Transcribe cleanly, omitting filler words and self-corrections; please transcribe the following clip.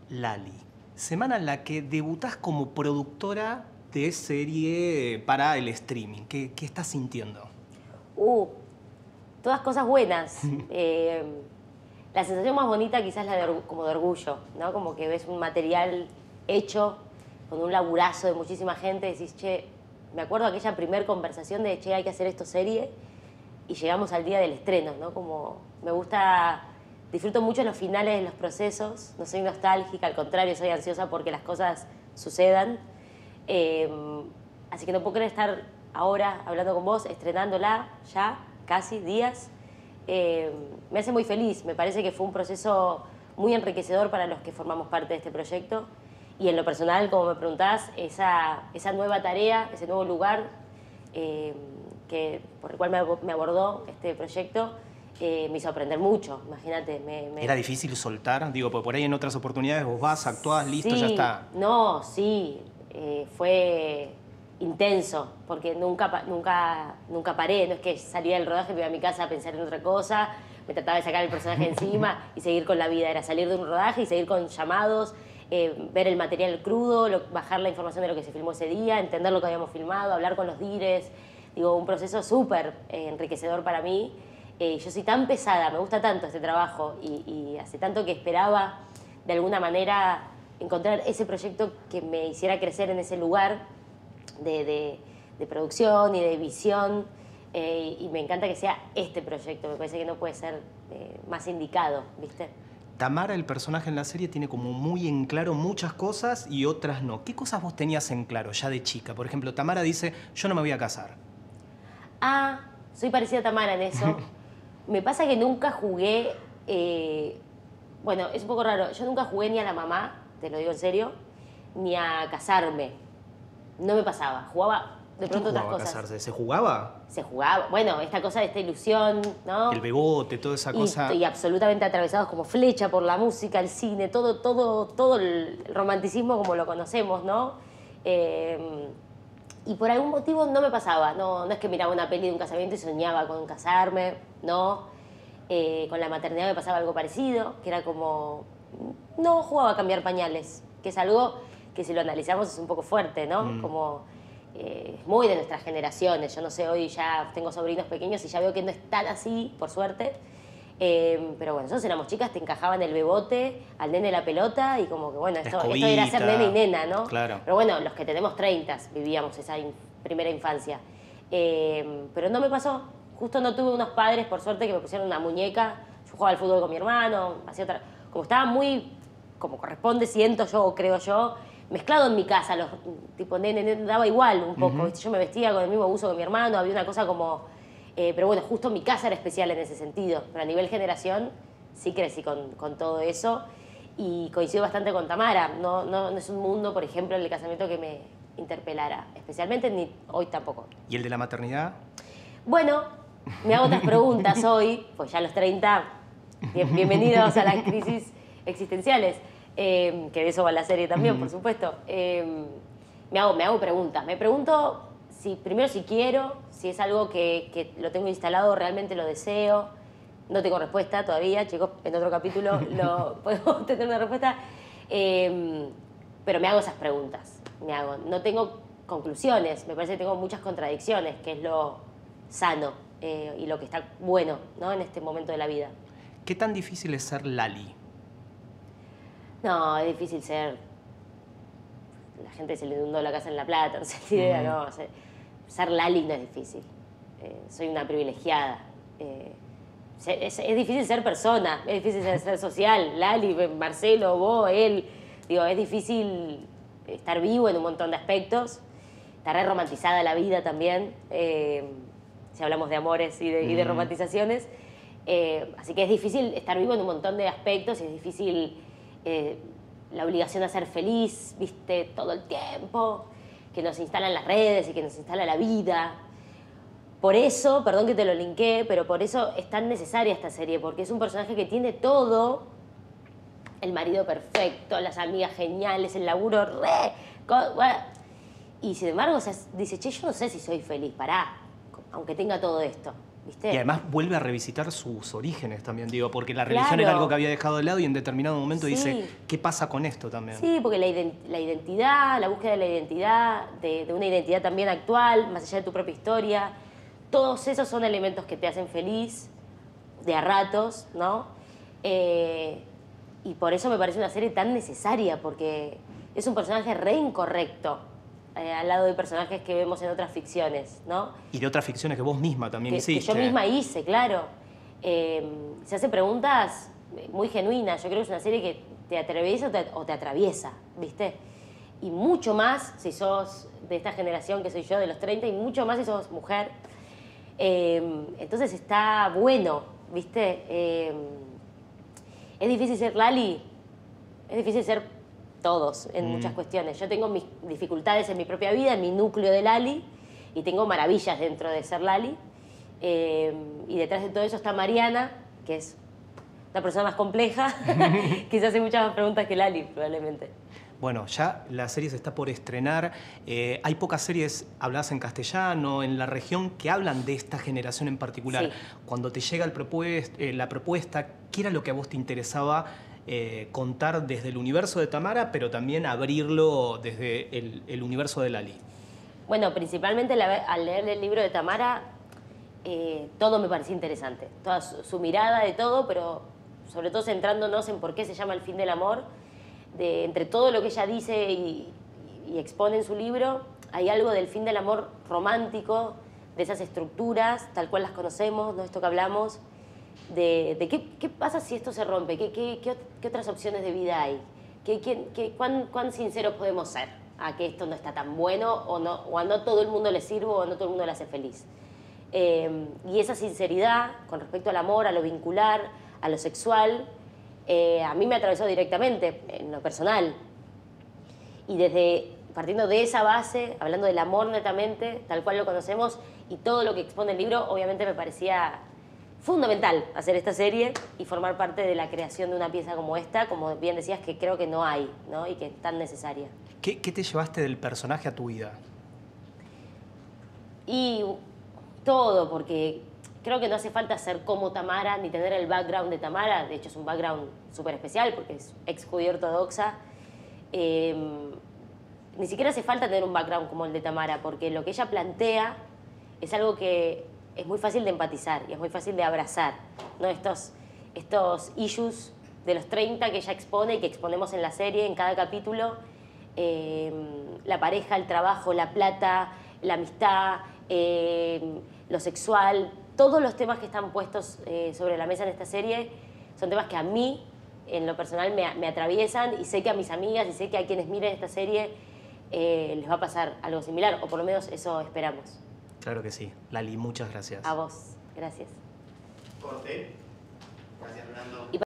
Lali, semana en la que debutás como productora de serie para el streaming. ¿Qué estás sintiendo? Todas cosas buenas. La sensación más bonita quizás es la de, como de orgullo, ¿no? Como que ves un material hecho con un laburazo de muchísima gente y decís, che, me acuerdo aquella primer conversación de, che, hay que hacer esto serie, y llegamos al día del estreno, ¿no? Como me gusta, disfruto mucho los finales de los procesos, no soy nostálgica, al contrario, soy ansiosa porque las cosas sucedan. Así que no puedo creer estar ahora hablando con vos, estrenándola ya, casi días. Me hace muy feliz, me parece que fue un proceso muy enriquecedor para los que formamos parte de este proyecto. Y en lo personal, como me preguntás, esa nueva tarea, ese nuevo lugar por el cual me abordó este proyecto, me hizo aprender mucho, imagínate. ¿Era difícil soltar? Digo, porque por ahí en otras oportunidades vos vas, actuás, listo, sí, ya está. No, sí, fue intenso, porque nunca paré, no es que salía del rodaje, me iba a mi casa a pensar en otra cosa, me trataba de sacar el personaje encima y seguir con la vida, era salir de un rodaje y seguir con llamados, ver el material crudo, bajar la información de lo que se filmó ese día, entender lo que habíamos filmado, hablar con los dires, digo, un proceso súper enriquecedor para mí. Yo soy tan pesada, me gusta tanto este trabajo y hace tanto que esperaba de alguna manera encontrar ese proyecto que me hiciera crecer en ese lugar de producción y de visión, y me encanta que sea este proyecto, me parece que no puede ser más indicado, ¿viste? Tamara, el personaje en la serie, tiene como muy en claro muchas cosas y otras no. ¿Qué cosas vos tenías en claro ya de chica? Por ejemplo, Tamara dice, yo no me voy a casar. Ah, soy parecida a Tamara en eso. Me pasa que nunca jugué, bueno, es un poco raro, yo nunca jugué ni a la mamá, te lo digo en serio, ni a casarme. No me pasaba, jugaba de pronto otras cosas. ¿Casarse? ¿Se jugaba? Se jugaba, bueno, esta cosa de esta ilusión, ¿no? El bebote, toda esa cosa. Y absolutamente atravesados como flecha por la música, el cine, todo el romanticismo como lo conocemos, ¿no? Y por algún motivo no me pasaba, no es que miraba una peli de un casamiento y soñaba con casarme, no. Con la maternidad me pasaba algo parecido, que era como, no jugaba a cambiar pañales, que es algo que si lo analizamos es un poco fuerte, ¿no? Como es muy de nuestras generaciones, yo no sé, hoy ya tengo sobrinos pequeños y ya veo que no es tan así, por suerte. Pero bueno, nosotros éramos chicas, te encajaban el bebote, al nene la pelota y como que bueno, esto era ser nene y nena, ¿no? Claro. Pero bueno, los que tenemos 30 vivíamos esa primera infancia. Pero no me pasó, justo no tuve unos padres, por suerte, que me pusieron una muñeca. Yo jugaba al fútbol con mi hermano, hacía otra... Como estaba muy, como corresponde, siento yo o creo yo, mezclado en mi casa, los tipo nene, daba igual un poco, ¿viste? Yo me vestía con el mismo buzo que mi hermano, había una cosa como... pero bueno, justo mi casa era especial en ese sentido. Pero a nivel generación sí crecí con todo eso y coincido bastante con Tamara. No es un mundo, por ejemplo, el de casamiento que me interpelara, especialmente ni hoy tampoco. ¿Y el de la maternidad? Bueno, me hago otras preguntas hoy, pues ya a los 30, bienvenidos a las crisis existenciales, que de eso va la serie también, por supuesto. Me hago preguntas. Me pregunto primero si quiero, si es algo que lo tengo instalado, realmente lo deseo. No tengo respuesta todavía, chicos, en otro capítulo podemos tener una respuesta. Pero me hago esas preguntas. No tengo conclusiones, me parece que tengo muchas contradicciones, que es lo sano y lo que está bueno, ¿no? En este momento de la vida. ¿Qué tan difícil es ser Lali? No, es difícil ser... La gente se le inundó la casa en La Plata, no sé ni idea, no. O sea, ser Lali no es difícil. Soy una privilegiada. Es difícil ser persona, es difícil ser social. Lali, Marcelo, vos, él. Digo, es difícil estar vivo en un montón de aspectos. Está re romantizada la vida también, si hablamos de amores y de romantizaciones. Así que es difícil estar vivo en un montón de aspectos y es difícil la obligación a ser feliz, ¿viste? Todo el tiempo, que nos instalan las redes y que nos instala la vida. Por eso, perdón que te lo linké, pero por eso es tan necesaria esta serie, porque es un personaje que tiene todo, el marido perfecto, las amigas geniales, el laburo y sin embargo, o sea, dice, che, yo no sé si soy feliz, pará, aunque tenga todo esto, ¿viste? Y además vuelve a revisitar sus orígenes también, digo, porque la religión Claro. era algo que había dejado de lado y en determinado momento Sí. dice, ¿qué pasa con esto también? Sí, porque la identidad, la búsqueda de la identidad, de una identidad también actual, más allá de tu propia historia, todos esos son elementos que te hacen feliz de a ratos, ¿no? Y por eso me parece una serie tan necesaria, porque es un personaje re incorrecto al lado de personajes que vemos en otras ficciones, ¿no? Y de otras ficciones que vos misma también Que hiciste. yo misma hice, claro. Se hace preguntas muy genuinas. Yo creo que es una serie que te atraviesa o te atraviesa, ¿viste? Y mucho más si sos de esta generación que soy yo, de los 30, y mucho más si sos mujer. Entonces está bueno, ¿viste? Es difícil ser Lali, es difícil ser todos en muchas cuestiones. Yo tengo mis dificultades en mi propia vida, en mi núcleo de Lali, y tengo maravillas dentro de ser Lali. Y detrás de todo eso está Mariana, que es una persona más compleja, que se hace muchas más preguntas que Lali, probablemente. Bueno, ya la serie se está por estrenar. Hay pocas series habladas en castellano en la región que hablan de esta generación en particular. Sí. Cuando te llega la propuesta, ¿qué era lo que a vos te interesaba contar desde el universo de Tamara, pero también abrirlo desde el universo de Lali? Bueno, principalmente al leer el libro de Tamara, todo me parecía interesante. Toda su mirada de todo, pero sobre todo centrándonos en por qué se llama El fin del amor. Entre todo lo que ella dice y expone en su libro, hay algo del fin del amor romántico, de esas estructuras, tal cual las conocemos, ¿no? Esto que hablamos, de qué pasa si esto se rompe, qué otras opciones de vida hay, cuán sinceros podemos ser a que esto no está tan bueno o a no todo el mundo le sirve o a no todo el mundo le hace feliz. Y esa sinceridad con respecto al amor, a lo vincular, a lo sexual, a mí me atravesó directamente en lo personal. Y partiendo de esa base, hablando del amor netamente, tal cual lo conocemos, y todo lo que expone el libro, obviamente me parecía fundamental hacer esta serie y formar parte de la creación de una pieza como esta, como bien decías, que creo que no hay, ¿no? Y que es tan necesaria. ¿Qué te llevaste del personaje a tu vida? Y todo, porque creo que no hace falta ser como Tamara ni tener el background de Tamara. De hecho, es un background súper especial porque es ex judía ortodoxa. Ni siquiera hace falta tener un background como el de Tamara, porque lo que ella plantea es algo que es muy fácil de empatizar y es muy fácil de abrazar, ¿no? Estos issues de los 30 que ella expone y que exponemos en la serie, en cada capítulo. La pareja, el trabajo, la plata, la amistad, lo sexual, todos los temas que están puestos sobre la mesa en esta serie son temas que a mí, en lo personal, me atraviesan, y sé que a mis amigas y sé que a quienes miren esta serie les va a pasar algo similar, o por lo menos eso esperamos. Claro que sí. Lali, muchas gracias. A vos, gracias. Corte. Gracias, Fernando.